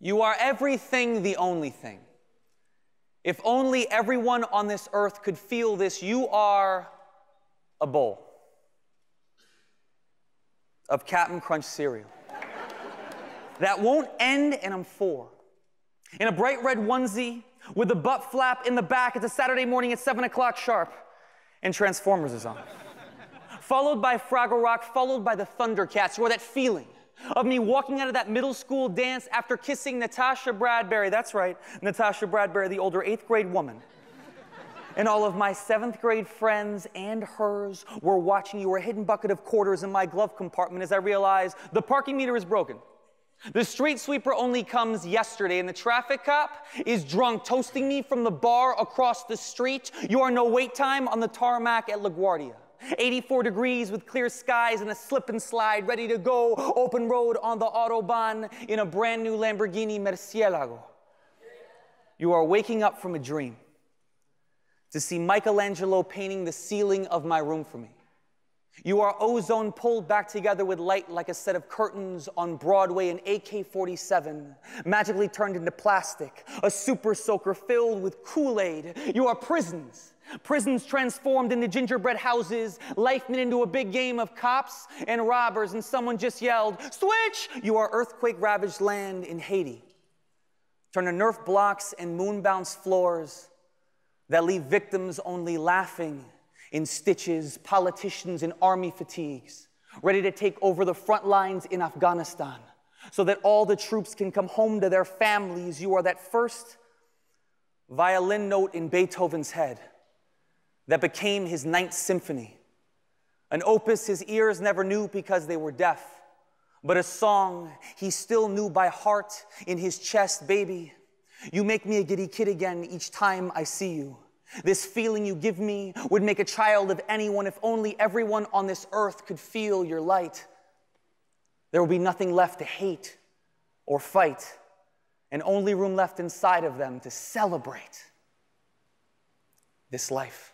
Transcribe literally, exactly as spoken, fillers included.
You are everything, the only thing. If only everyone on this earth could feel this, you are a bowl of Captain Crunch cereal that won't end, and I'm four. In a bright red onesie with the butt flap in the back, it's a Saturday morning at seven o'clock sharp, and Transformers is on. Followed by Fraggle Rock, followed by the Thundercats, or that feeling of me walking out of that middle school dance after kissing Natasha Bradbury. That's right, Natasha Bradbury, the older eighth grade woman. And all of my seventh grade friends and hers were watching you, a hidden bucket of quarters in my glove compartment as I realized the parking meter is broken. The street sweeper only comes yesterday, and the traffic cop is drunk, toasting me from the bar across the street. You are no wait time on the tarmac at LaGuardia. eighty-four degrees with clear skies and a slip and slide, ready to go, open road on the Autobahn in a brand new Lamborghini Murcielago. You are waking up from a dream to see Michelangelo painting the ceiling of my room for me. You are ozone pulled back together with light like a set of curtains on Broadway, an A K forty-seven magically turned into plastic, a super soaker filled with Kool-Aid. You are prisons. Prisons transformed into gingerbread houses, life made into a big game of cops and robbers, and someone just yelled, "Switch!" You are earthquake-ravaged land in Haiti. Turn to Nerf blocks and moon-bounced floors that leave victims only laughing in stitches, politicians in army fatigues, ready to take over the front lines in Afghanistan so that all the troops can come home to their families. You are that first violin note in Beethoven's head that became his Ninth Symphony, an opus his ears never knew because they were deaf, but a song he still knew by heart in his chest. Baby, you make me a giddy kid again each time I see you. This feeling you give me would make a child of anyone if only everyone on this earth could feel your light. There will be nothing left to hate or fight, and only room left inside of them to celebrate this life.